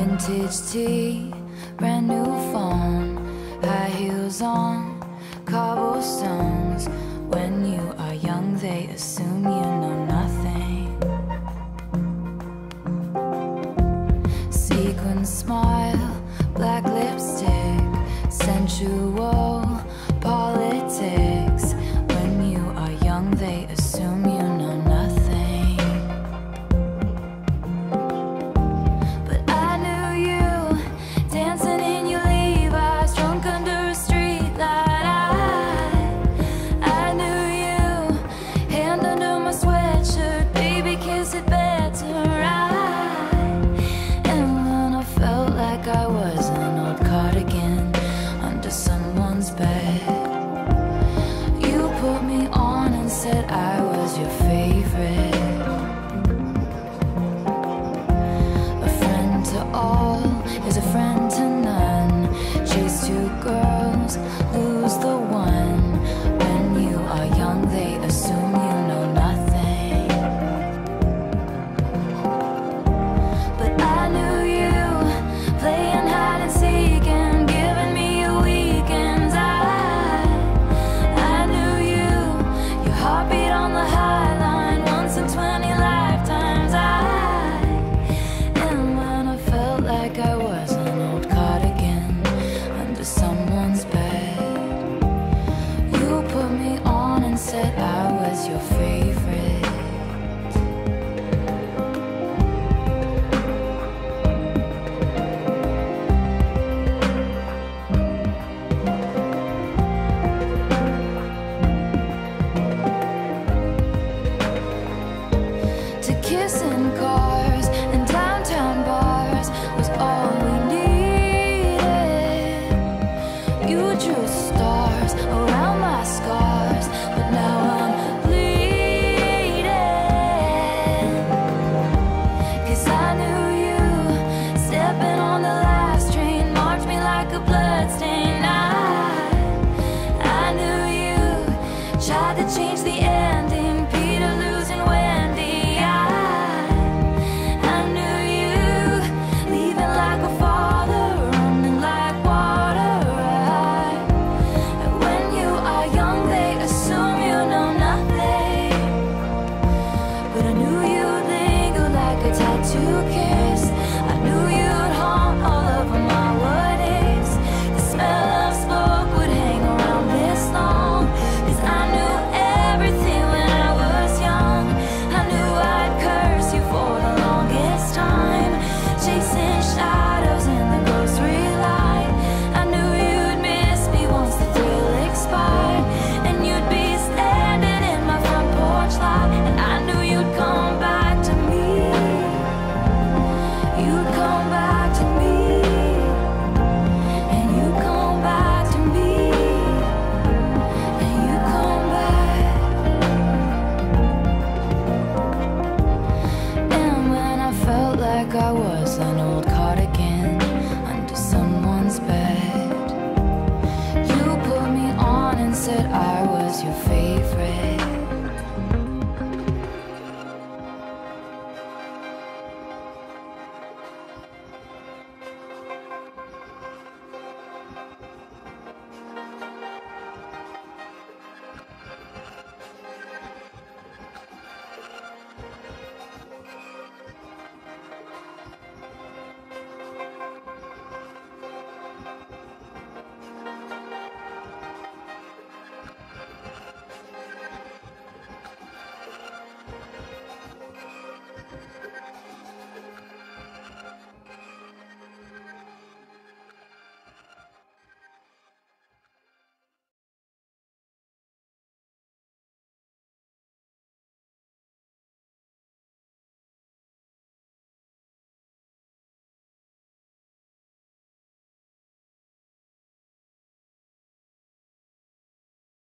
Vintage tea, brand new phone, high heels on cobblestones. When you are young, they assume you know nothing. Sequin smile, black lipstick, sensual politics. When you are young, they assume you know nothing. But I knew you dancing in your Levi's, drunk under a street light. I knew you, hand under my sweatshirt, baby, kiss it better, right? And when I felt like I was an old cardigan under someone's bed, you put me on and said I was your favorite. A friend to all is a friend to none. Chase two girls, lose the one. When you are young, they assume you know nothing. But I knew you, playing hide and seek and giving me your weekends. I knew you, your heartbeat on the high line, once in 20 lifetimes. And when I felt like I was an old cardigan under someone's bed, you put me on and said I was your favorite. To kiss in cars and downtown bars was all we needed. You drew stars around my scars, but now I'm bleeding. 'Cause I knew you, stepping on the last train, marked me like a bloodstain. I knew you, tried to change the end.